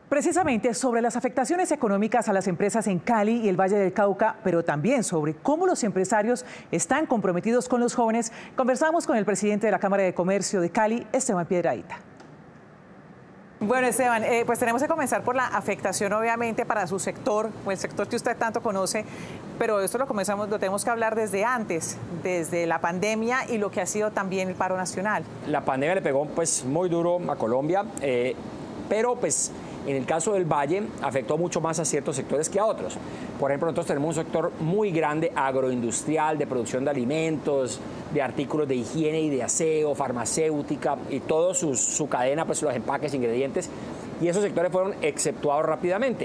Precisamente sobre las afectaciones económicas a las empresas en Cali y el Valle del Cauca, pero también sobre cómo los empresarios están comprometidos con los jóvenes, conversamos con el presidente de la Cámara de Comercio de Cali, Esteban Piedrahita. Bueno, Esteban, pues tenemos que comenzar por la afectación, obviamente, para su sector, o el sector que usted tanto conoce, pero esto lo tenemos que hablar desde antes, desde la pandemia y lo que ha sido también el paro nacional. La pandemia le pegó pues muy duro a Colombia, pero pues en el caso del Valle afectó mucho más a ciertos sectores que a otros. Por ejemplo, nosotros tenemos un sector muy grande agroindustrial, de producción de alimentos, de artículos de higiene y de aseo, farmacéutica y toda su cadena, pues los empaques, ingredientes. Y esos sectores fueron exceptuados rápidamente.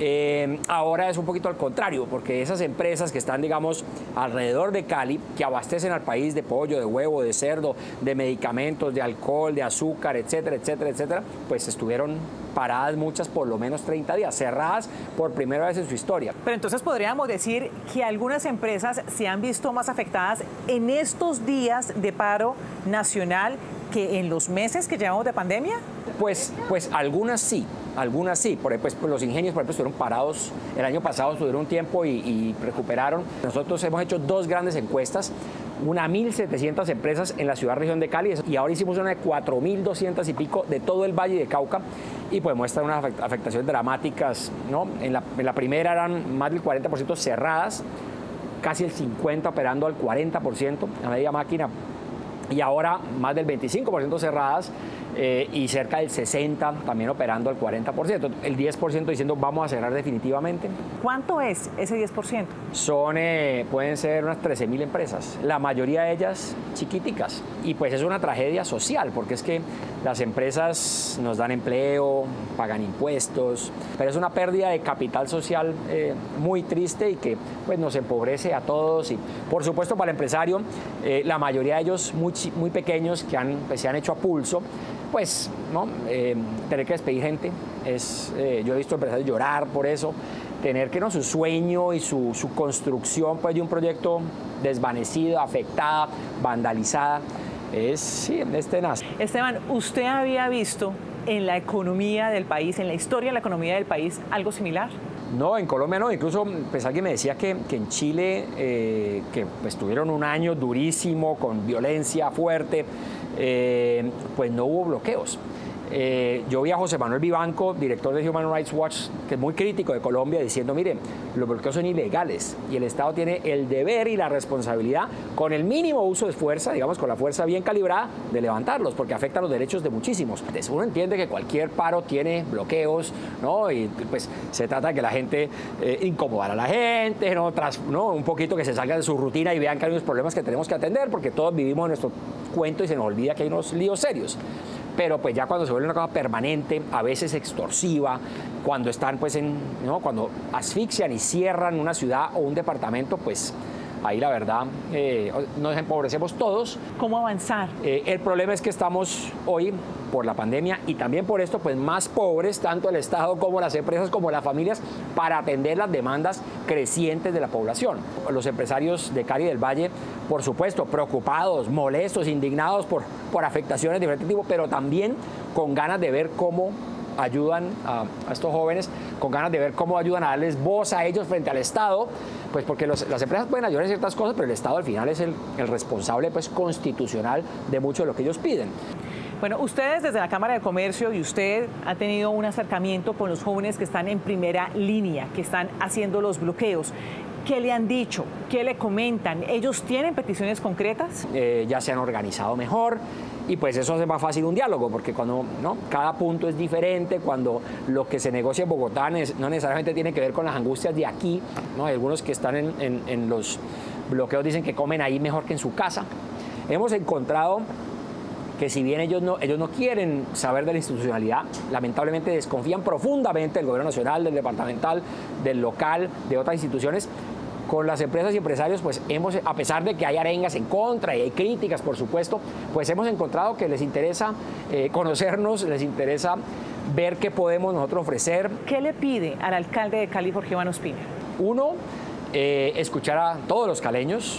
Ahora es un poquito al contrario, porque esas empresas que están, digamos, alrededor de Cali, que abastecen al país de pollo, de huevo, de cerdo, de medicamentos, de alcohol, de azúcar, etcétera, etcétera, etcétera, pues estuvieron paradas muchas por lo menos 30 días, cerradas por primera vez en su historia. Pero entonces podríamos decir que algunas empresas se han visto más afectadas en estos días de paro nacional que en los meses que llevamos de pandemia. Pues algunas sí. Pues los ingenios, por ejemplo, estuvieron parados el año pasado, estuvieron un tiempo y recuperaron. Nosotros hemos hecho dos grandes encuestas, una a 1.700 empresas en la ciudad-región de Cali y ahora hicimos una de 4.200 y pico de todo el Valle de Cauca y pues muestran unas afectaciones dramáticas, ¿no? En la primera eran más del 40% cerradas, casi el 50% operando al 40% a media máquina y ahora más del 25% cerradas. Y cerca del 60% también operando al 40%. El 10% diciendo vamos a cerrar definitivamente. ¿Cuánto es ese 10%? Pueden ser unas 13.000 empresas, la mayoría de ellas chiquiticas. Y pues es una tragedia social, porque es que las empresas nos dan empleo, pagan impuestos, pero es una pérdida de capital social muy triste y que pues nos empobrece a todos. Y por supuesto para el empresario, la mayoría de ellos muy pequeños que se han hecho a pulso, pues, ¿no? Tener que despedir gente, yo he visto empresarios llorar por eso, tener que su sueño y su construcción pues, de un proyecto desvanecido, afectada, vandalizada, es tenaz. Esteban, ¿usted había visto en la economía del país, en la historia de la economía del país, algo similar? No, en Colombia no, incluso pues alguien me decía que en Chile, que pues tuvieron un año durísimo, con violencia fuerte, pues no hubo bloqueos. Yo vi a José Manuel Vivanco, director de Human Rights Watch, que es muy crítico de Colombia, diciendo, mire, los bloqueos son ilegales y el Estado tiene el deber y la responsabilidad, con el mínimo uso de fuerza, digamos, con la fuerza bien calibrada, de levantarlos, porque afectan los derechos de muchísimos. Entonces, uno entiende que cualquier paro tiene bloqueos, ¿no? Y pues se trata de que la gente, incomodar a la gente, ¿no? Un poquito que se salga de su rutina y vean que hay unos problemas que tenemos que atender, porque todos vivimos en nuestro cuento y se nos olvida que hay unos líos serios. Pero pues ya cuando se vuelve una cosa permanente, a veces extorsiva, cuando están pues cuando asfixian y cierran una ciudad o un departamento, pues ahí la verdad nos empobrecemos todos. ¿Cómo avanzar? El problema es que estamos hoy, por la pandemia y también por esto, pues más pobres, tanto el Estado como las empresas como las familias, para atender las demandas crecientes de la población. Los empresarios de Cali y del Valle, por supuesto, preocupados, molestos, indignados por afectaciones de diferentes tipos, pero también con ganas de ver cómo ayudan a estos jóvenes, con ganas de ver cómo ayudan a darles voz a ellos frente al Estado, pues porque las empresas pueden ayudar en ciertas cosas, pero el Estado al final es el responsable pues, constitucional de mucho de lo que ellos piden. Bueno, ustedes desde la Cámara de Comercio y usted ha tenido un acercamiento con los jóvenes que están en primera línea, que están haciendo los bloqueos. ¿Qué le han dicho? ¿Qué le comentan? ¿Ellos tienen peticiones concretas? Ya se han organizado mejor y pues eso hace más fácil un diálogo, porque cuando cada punto es diferente, cuando lo que se negocia en Bogotá no necesariamente tiene que ver con las angustias de aquí, ¿no? Hay algunos que están en los bloqueos dicen que comen ahí mejor que en su casa. Hemos encontrado que si bien ellos no quieren saber de la institucionalidad, lamentablemente desconfían profundamente del gobierno nacional, del departamental, del local, de otras instituciones. Con las empresas y empresarios, pues a pesar de que hay arengas en contra y hay críticas, por supuesto, pues hemos encontrado que les interesa conocernos, les interesa ver qué podemos nosotros ofrecer. ¿Qué le pide al alcalde de Cali, Jorge Iván Ospina? Uno, escuchar a todos los caleños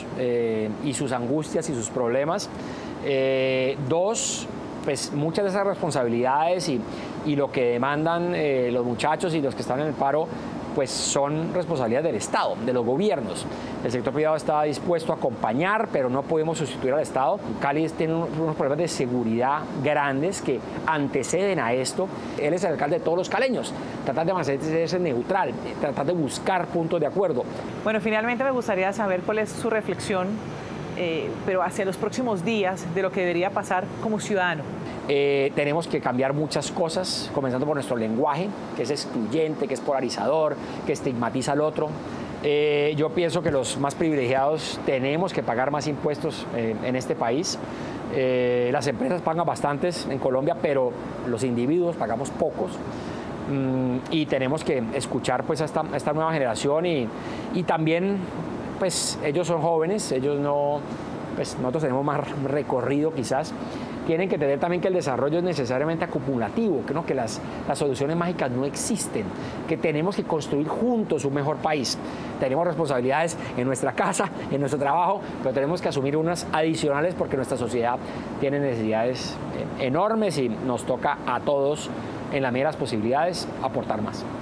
y sus angustias y sus problemas. Dos, pues muchas de esas responsabilidades y lo que demandan los muchachos y los que están en el paro pues son responsabilidad del Estado, de los gobiernos. El sector privado está dispuesto a acompañar, pero no podemos sustituir al Estado. Cali tiene unos problemas de seguridad grandes que anteceden a esto. Él es el alcalde de todos los caleños. Tratar de mantenerse neutral, tratar de buscar puntos de acuerdo. Bueno, finalmente me gustaría saber cuál es su reflexión, pero hacia los próximos días, de lo que debería pasar como ciudadano. Tenemos que cambiar muchas cosas, comenzando por nuestro lenguaje, que es excluyente, que es polarizador, que estigmatiza al otro. Yo pienso que los más privilegiados tenemos que pagar más impuestos en este país. Las empresas pagan bastantes en Colombia, pero los individuos pagamos pocos. Y tenemos que escuchar pues, a esta nueva generación y también pues, ellos son jóvenes, ellos no, pues, nosotros tenemos más recorrido quizás. Tienen que entender también que el desarrollo es necesariamente acumulativo, que las soluciones mágicas no existen, que tenemos que construir juntos un mejor país. Tenemos responsabilidades en nuestra casa, en nuestro trabajo, pero tenemos que asumir unas adicionales porque nuestra sociedad tiene necesidades enormes y nos toca a todos, en la medida de las posibilidades, aportar más.